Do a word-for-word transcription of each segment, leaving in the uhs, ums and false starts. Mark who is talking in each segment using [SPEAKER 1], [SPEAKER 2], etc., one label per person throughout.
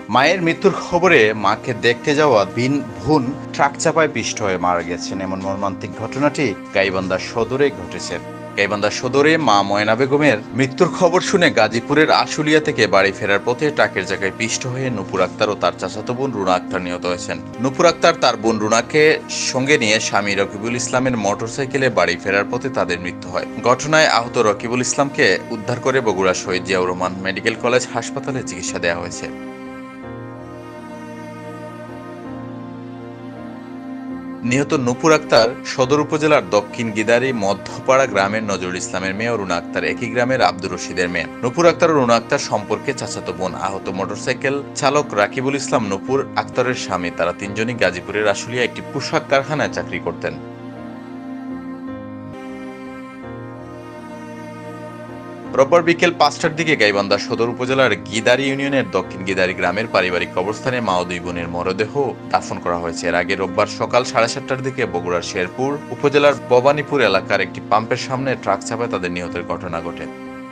[SPEAKER 1] মায়ের মৃত্যুর খবরে মাকে দেখতে যাওয়া ভিন ভুন ট্রাক চাপায় পিষ্ট হয়ে মারা গেছেন এমন মর্মান্তিক ঘটনাটি গাইবান্ধা সদরে ঘটেছে। গাইবান্ধা সদরে মা ময়না বেগমের মৃত্যুর খবর শুনে গাজীপুরের আশুলিয়া থেকে বাড়ি ফেরার পথে ট্রাকের জায়গায় পিষ্ট হয়ে নূপুর আক্তার ও তার চাচাতো বোন রুনা আক্তার নিহত হয়েছেন। নূপুর আক্তার তার বোন রুনাকে সঙ্গে নিয়ে স্বামী রকিবুল ইসলামের মোটরসাইকেলে বাড়ি ফেরার পথে তাদের মৃত্যু হয়। ঘটনায় আহত রকিবুল ইসলামকে উদ্ধার করে বগুড়া শহীদ জিয়াউর রহমান মেডিকেল কলেজ হাসপাতালে চিকিৎসা দেওয়া হয়েছে। নিহত নূপুর আক্তার সদর উপজেলার দক্ষিণ গিদারি মধ্যপাড়া গ্রামের নজরুল ইসলামের মেয়ে ও রুনা আক্তার একই গ্রামের আব্দুর রশিদের মেয়ে। নূপুর আক্তার ও রুনা আক্তার সম্পর্কে চাচাতো বোন। আহত মোটরসাইকেল চালক রাকিবুল ইসলাম নূপুর আক্তারের স্বামী। তারা তিনজনই গাজীপুরের আশুলিয়া একটি পোশাক কারখানায় চাকরি করতেন। রোববার বিকেল পাঁচটার দিকে গাইবান্ধা সদর উপজেলার গিদারি ইউনিয়নের দক্ষিণ গিদারি গ্রামের পারিবারিক কবরস্থানে মা ও দুই বোনের মরদেহ দাফন করা হয়েছে। এর আগে রোববার সকাল সাড়ে সাতটার দিকে বগুড়ার শেরপুর উপজেলার ভবানীপুর এলাকার একটি পাম্পের সামনে ট্রাক চাপায় তাদের নিহতের ঘটনা ঘটে।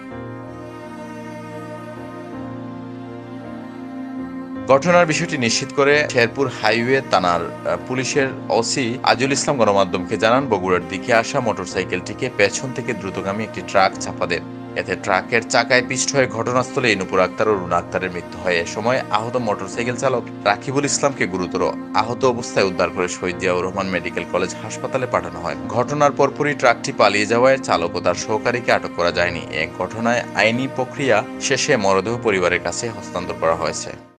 [SPEAKER 1] ঘটনার বিষয়টি নিশ্চিত করে শেরপুর হাইওয়ে থানার পুলিশের ওসি আজুল ইসলাম গণমাধ্যমকে জানান, বগুড়ার দিকে আসা মোটরসাইকেলটিকে পেছন থেকে দ্রুতগামী একটি ট্রাক চাপা দেয়। এতে ট্রাকের চাকায় পিষ্ট হয়ে ঘটনাস্থলে নূপুর আক্তার ও রুনা আক্তারের মৃত্যু হয়। এ সময় আহত মোটরসাইকেল চালক রাকিবুল ইসলামকে গুরুতর আহত অবস্থায় উদ্ধার করে শহীদ জিয়াউর রহমান মেডিকেল কলেজ হাসপাতালে পাঠানো হয়। ঘটনার পরপরই ট্রাকটি পালিয়ে যাওয়ায় চালক ও তার সহকারীকে আটক করা যায়নি। এ ঘটনায় আইনি প্রক্রিয়া শেষে মরদেহ পরিবারের কাছে হস্তান্তর করা হয়েছে।